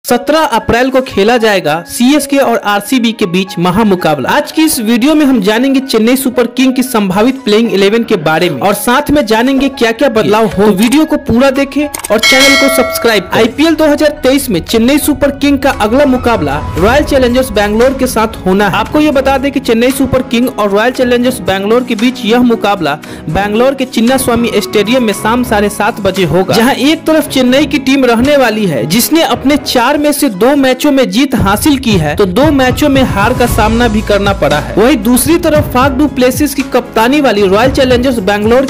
17 अप्रैल को खेला जाएगा सीएसके और आरसीबी के बीच महामुकाबला। आज की इस वीडियो में हम जानेंगे चेन्नई सुपर किंग की संभावित प्लेइंग 11 के बारे में और साथ में जानेंगे क्या क्या बदलाव हो। तो वीडियो को पूरा देखें और चैनल को सब्सक्राइब। आईपीएल 2023 में चेन्नई सुपर किंग का अगला मुकाबला रॉयल चैलेंजर्स बैंगलोर के साथ होना है। आपको ये बता दें कि चेन्नई सुपर किंग और रॉयल चैलेंजर्स बैंगलोर के बीच यह मुकाबला बैंगलोर के चिन्नास्वामी स्टेडियम में शाम 7:30 बजे होगा, जहाँ एक तरफ चेन्नई की टीम रहने वाली है जिसने अपने 4 में से 2 मैचों में जीत हासिल की है, तो 2 मैचों में हार का सामना भी करना पड़ा है। वहीं दूसरी तरफ फाफ डू प्लेसिस की कप्तानी वाली रॉयल चैलेंजर्स बैंगलोर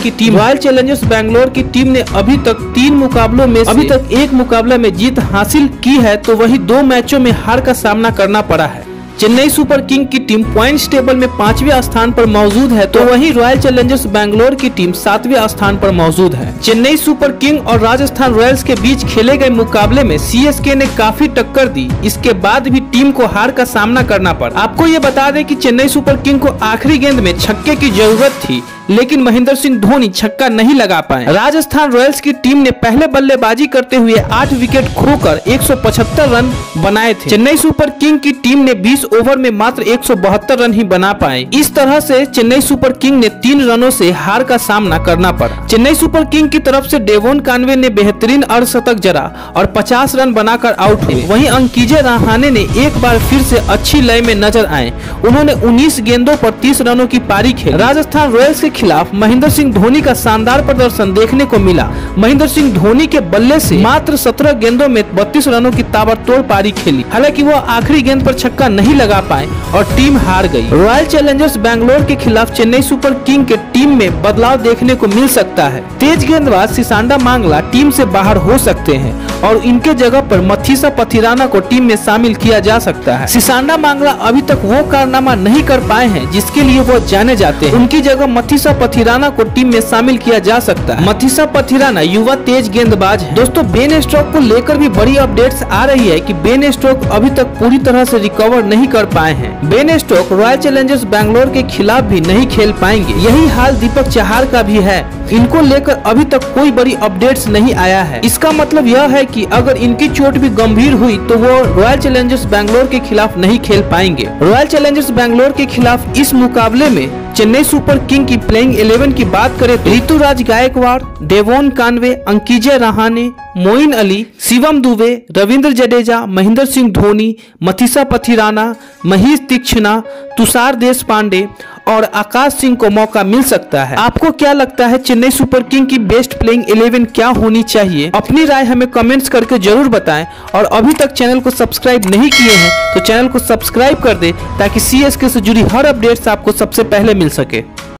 की टीम ने अभी तक 3 मुकाबलों में अभी तक 1 मुकाबला में जीत हासिल की है, तो वही 2 मैचों में हार का सामना करना पड़ा है। चेन्नई सुपर किंग की टीम पॉइंट्स टेबल में 5वें स्थान पर मौजूद है, तो वहीं रॉयल चैलेंजर्स बैंगलोर की टीम 7वें स्थान पर मौजूद है। चेन्नई सुपर किंग और राजस्थान रॉयल्स के बीच खेले गए मुकाबले में सीएसके ने काफी टक्कर दी, इसके बाद भी टीम को हार का सामना करना पड़ा। आपको ये बता दें कि चेन्नई सुपर किंग को आखिरी गेंद में छक्के की जरूरत थी, लेकिन महेंद्र सिंह धोनी छक्का नहीं लगा पाए। राजस्थान रॉयल्स की टीम ने पहले बल्लेबाजी करते हुए 8 विकेट खोकर 175 रन बनाए थे। चेन्नई सुपर किंग की टीम ने 20 ओवर में मात्र 172 रन ही बना पाए। इस तरह से चेन्नई सुपर किंग ने 3 रनों से हार का सामना करना पड़ा। चेन्नई सुपर किंग की तरफ से डेवोन कानवे ने बेहतरीन अर्धशतक जड़ा और 50 रन बनाकर आउट हुए। वहीं अंकिजे रहाणे ने एक बार फिर से अच्छी लय में नजर आए। उन्होंने 19 गेंदों पर 30 रनों की पारी खेली। राजस्थान रॉयल्स के खिलाफ महेंद्र सिंह धोनी का शानदार प्रदर्शन देखने को मिला। महेंद्र सिंह धोनी के बल्ले से मात्र 17 गेंदों में 32 रनों की ताबड़तोड़ पारी खेली। हालांकि वो आखिरी गेंद पर छक्का नहीं लगा पाए और टीम हार गई। रॉयल चैलेंजर्स बैंगलोर के खिलाफ चेन्नई सुपर किंग के टीम में बदलाव देखने को मिल सकता है। तेज गेंदबाज सिसांडा मांगला टीम से बाहर हो सकते हैं और इनके जगह पर मथीसा पथिराना को टीम में शामिल किया जा सकता है। सिसांडा मांगला अभी तक वो कारनामा नहीं कर पाए हैं जिसके लिए वो जाने जाते हैं। उनकी जगह मथीसा पथिराना को टीम में शामिल किया जा सकता है। मथीसा पथिराना युवा तेज गेंदबाज है। दोस्तों, बेन स्टोक्स को लेकर भी बड़ी अपडेट्स आ रही है कि बेन स्टोक्स अभी तक पूरी तरह से रिकवर नहीं कर पाए हैं। Ben Stokes royal challengers Bangalore के खिलाफ भी नहीं खेल पाएंगे। यही हाल दीपक चहार का भी है। इनको लेकर अभी तक कोई बड़ी अपडेट्स नहीं आया है। इसका मतलब यह है कि अगर इनकी चोट भी गंभीर हुई तो वो रॉयल चैलेंजर्स बैंगलोर के खिलाफ नहीं खेल पाएंगे। रॉयल चैलेंजर्स बैंगलोर के खिलाफ इस मुकाबले में चेन्नई सुपर किंग की प्लेइंग 11 की बात करें तो ऋतुराज गायकवाड़, डेवोन कानवे, अंकिजे रहाणे, मोइन अली, शिवम दुबे, रविंद्र जडेजा, महेंद्र सिंह धोनी, मथीसा पथिराना, महेश तीक्ष्णा, तुषार देशपांडे और आकाश सिंह को मौका मिल सकता है। आपको क्या लगता है चेन्नई सुपर किंग की बेस्ट प्लेइंग 11 क्या होनी चाहिए? अपनी राय हमें कमेंट्स करके जरूर बताएं और अभी तक चैनल को सब्सक्राइब नहीं किए हैं तो चैनल को सब्सक्राइब कर दे ताकि सीएसके से जुड़ी हर अपडेट्स आपको सबसे पहले मिल सके।